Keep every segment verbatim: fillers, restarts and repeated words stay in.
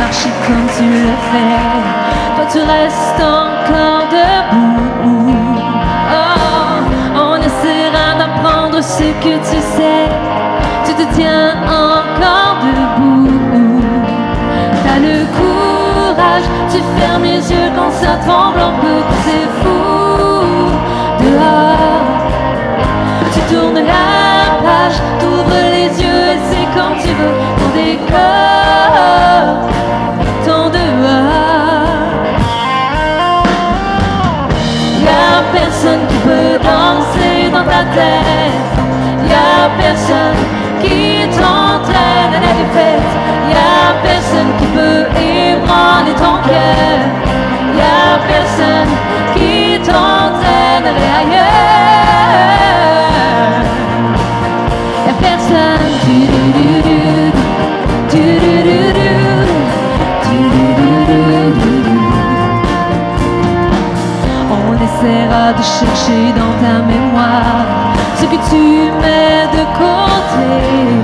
marcher comme tu le fais. Toi tu restes encore debout. Oh, on essaiera d'apprendre ce que tu sais. Tu te tiens encore debout. T'as le courage, tu fermes les yeux quand ça tremble un peu, c'est fou. Dehors, tu tournes la page, t'ouvres les yeux et c'est comme tu veux. Ton décor, ton dehors. Y'a personne qui peut danser dans ta tête. Y'a personne qui t'entraîne à la défaite. Y'a personne qui peut ébranler ton cœur. Y'a personne qui t'entraîne à aller ailleurs. Y'a personne. On essaiera de chercher dans ta mémoire ce que tu mets de côté.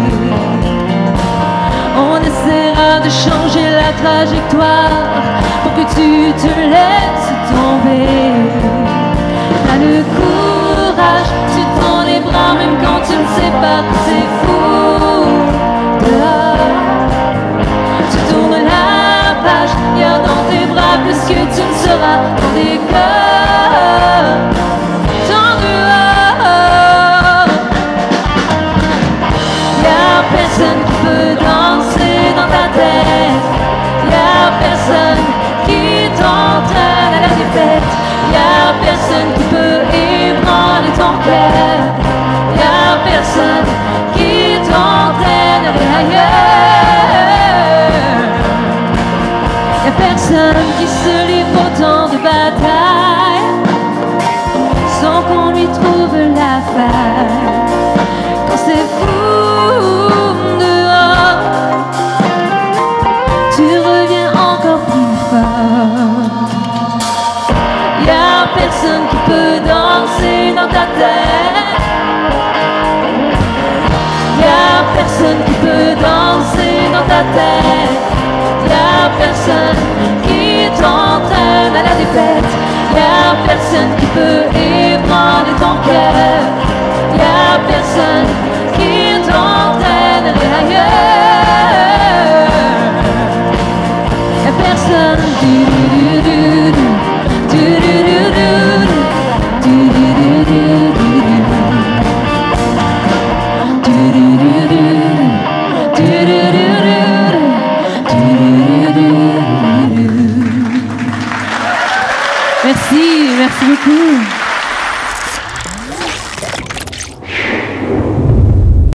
On essaiera de changer la trajectoire pour que tu te laisses tomber. T'as le courage, tu tends les bras même quand tu ne sais pas que c'est fou. Dehors, tu tournes la page, y'a dans tes bras plus que tu ne seras. Dans tes cœurs, ton dehors. Y'a personne qui peut danser dans ta tête. Y'a personne qui t'entraîne à la défaite. Y'a personne qui peut ébranler ton cœur. Y'a personne qui t'entraîne à aller ailleurs. Y'a personne qui se livre autant de batailles sans qu'on lui trouve la faille. Quand c'est fou dehors, tu reviens encore plus fort. Y'a personne qui peut danser dans ta tête. Y'a personne qui peut danser dans ta tête. Y'a personne qui t'entraîne à la défaite. Y'a personne qui peut ébranler ton cœur. Y'a personne qui t'entraîne à aller ailleurs. Y'a personne. Merci, merci beaucoup.